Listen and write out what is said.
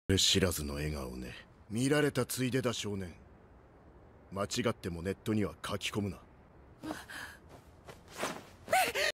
知らずの笑顔ね。見られたついでだ少年。間違ってもネットには書き込むな。